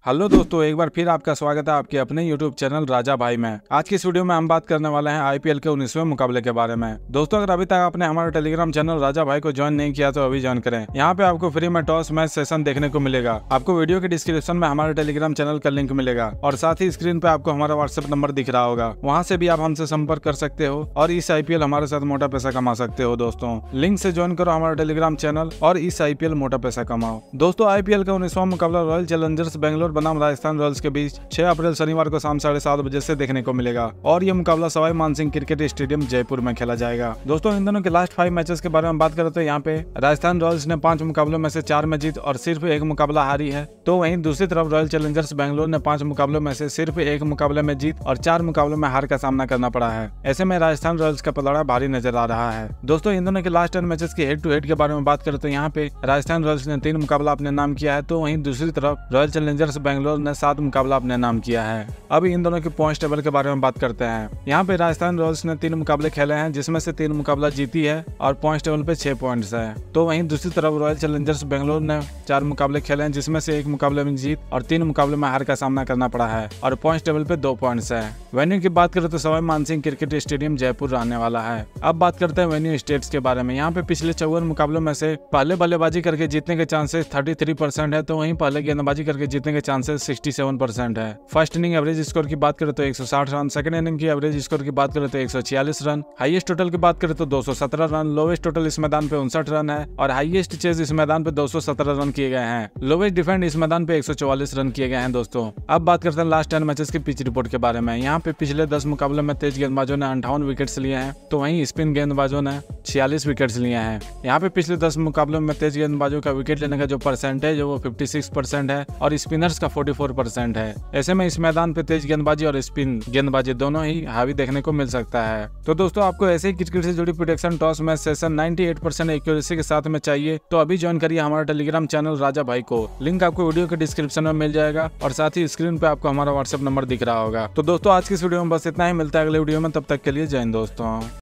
Hello दोस्तों, एक बार फिर आपका स्वागत है आपके अपने YouTube चैनल राजा भाई में। आज की इस वीडियो में हम बात करने वाले हैं IPL के 19वें मुकाबले के बारे में। दोस्तों, अगर अभी तक आपने हमारा टेलीग्राम चैनल राजा भाई को ज्वाइन नहीं किया तो अभी ज्वाइन करें। यहाँ पे आपको फ्री में टॉस मैच सेशन देखने को मिलेगा। आपको वीडियो के डिस्क्रिप्शन में हमारे टेलीग्राम चैनल का लिंक मिलेगा और साथ ही स्क्रीन पे आपको हमारा व्हाट्सएप नंबर दिख रहा होगा। वहाँ से भी आप हमसे संपर्क कर सकते हो और इस IPL हमारे साथ मोटा पैसा कमा सकते हो। दोस्तों, लिंक से ज्वाइन करो हमारा टेलीग्राम चैनल और इस IPL मोटा पैसा कमाओ। दोस्तों, IPL का 19वां मुकाबला रॉयल चैलेंजर्स बेंगलोर बनाम राजस्थान रॉयल्स के बीच 6 अप्रैल शनिवार को शाम 7:30 बजे से देखने को मिलेगा और ये मुकाबला सवाई मानसिंह क्रिकेट स्टेडियम जयपुर में खेला जाएगा। दोस्तों, इन दोनों के लास्ट 5 मैचेस के बारे में बात करें तो यहाँ पे राजस्थान रॉयल्स ने 5 मुकाबलों में से 4 में जीत और सिर्फ 1 मुकाबला हारी है, तो वहीं दूसरी तरफ रॉयल चैलेंजर्स बेंगलोर ने 5 मुकाबलों में से सिर्फ 1 मुकाबले में जीत और 4 मुकाबलों में हार का सामना करना पड़ा है। ऐसे में राजस्थान रॉयल्स का पलड़ा भारी नजर आ रहा है। दोस्तों, इन दोनों के लास्ट 10 मैचेस के हेड टू हेड के बारे में बात करें तो यहाँ पे राजस्थान रॉयल्स ने 3 मुकाबला अपने नाम किया है, तो वहीं दूसरी तरफ रॉयल चैलेंजर्स बेंगलोर ने 7 मुकाबला अपने नाम किया है। अब इन दोनों के पॉइंट टेबल के बारे में बात करते हैं। यहाँ पे राजस्थान रॉयल्स ने 3 मुकाबले खेले हैं, जिसमें से 3 मुकाबला जीती है और पॉइंट टेबल पे 6 पॉइंट्स है। तो वहीं दूसरी तरफ रॉयल चैलेंजर्स बेंगलोर ने 4 मुकाबले खेले हैं, जिसमें से 1 मुकाबले में जीत और 3 मुकाबले में हार का सामना करना पड़ा है और पॉइंट टेबल पे 2 पॉइंट्स है। वेन्यू की बात करें तो सवाई मानसिंह क्रिकेट स्टेडियम जयपुर रहने वाला है। अब बात करते हैं वेन्यू स्टेट्स के बारे में। यहाँ पे पिछले 54 मुकाबलों में से पहले बल्लेबाजी करके जीतने के चांसेस 33% है, तो वहीं पहले गेंदबाजी करके जीतने के चांसेस 67% है। फर्स्ट इनिंग एवरेज स्कोर की बात करें तो 160 रन, सेकंड इनिंग की एवरेज स्कोर की बात करें तो 146 रन, हाईएस्ट टोटल की बात करें तो 217 रन, लोवेस्ट टोटल इस मैदान पे 59 रन है और हाईएस्ट चेज इस मैदान पे 217 रन किए गए हैं। लोवेस्ट डिफेंड इस मैदान पे 144 रन किए गए हैं। दोस्तों, अब बात करते हैं लास्ट 10 मैचेस की पिच रिपोर्ट के बारे में। यहाँ पे पिछले 10 मुकाबलों में तेज गेंदबाजों ने 58 विकेट्स लिए हैं, तो वहीं स्पिन गेंदबाजों ने 46 विकेट्स लिए हैं। यहाँ पे पिछले 10 मुकाबलों में तेज गेंदबाजों का विकेट लेने का जो परसेंटेज है वो 56% है और स्पिनर्स का 44% है। ऐसे में इस मैदान पे तेज गेंदबाजी और स्पिन गेंदबाजी दोनों ही हावी देखने को मिल सकता है। तो दोस्तों, आपको ऐसे ही क्रिकेट से जुड़ी prediction toss match session 98% accuracy के साथ में चाहिए तो अभी ज्वाइन करिए हमारा टेलीग्राम चैनल राजा भाई को। लिंक आपको वीडियो के डिस्क्रिप्शन में मिल जाएगा और साथ ही स्क्रीन पे आपको हमारा व्हाट्सएप नंबर दिख रहा होगा। तो दोस्तों, आज की इस वीडियो में बस इतना ही। मिलता है अगले वीडियो में, तब तक के लिए जय हिंद दोस्तों।